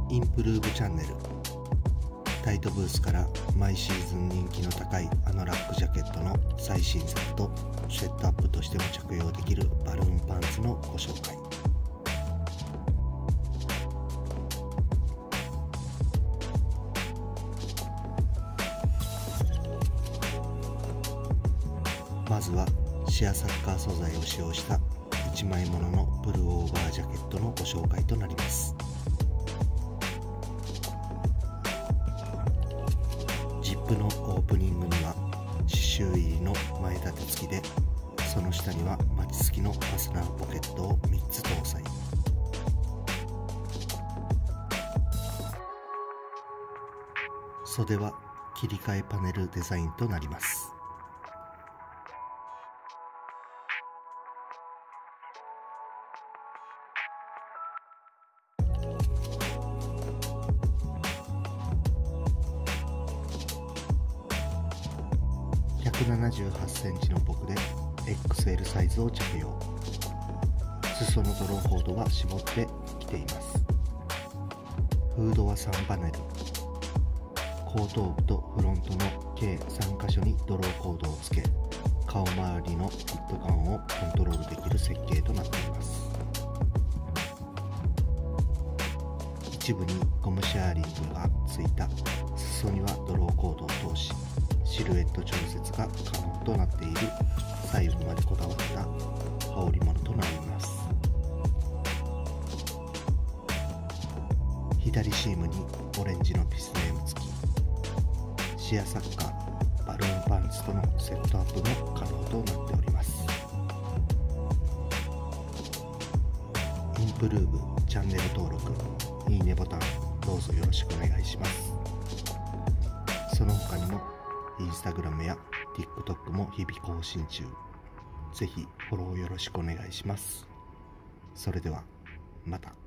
インプルーブチャンネル。タイトブースから毎シーズン人気の高いラックジャケットの最新作とセットアップとしても着用できるバルーンパンツのご紹介。まずはシアサッカー素材を使用した1枚もののプルオーバージャケットのご紹介となります。ジップのオープニングには刺繍入りの前立て付きで、その下にはマチ付きのファスナーポケットを3つ搭載。袖は切り替えパネルデザインとなります。178センチの僕で XL サイズを着用。裾のドローコードは絞って着ています。フードは3パネル。後頭部とフロントの計3箇所にドローコードをつけ、顔周りのフィット感をコントロールできる設計となっています。一部にゴムシェアリングがついた裾にはドローコードを通し、シルエット調節が可能となっている細部までこだわった羽織物となります。左シームにオレンジのピスネーム付き。シアサッカーバルーンパンツとのセットアップも可能となっております。インプルーブチャンネル登録、いいねボタンどうぞよろしくお願いします。その他にもインスタグラムや TikTok も日々更新中。ぜひフォローよろしくお願いします。それではまた。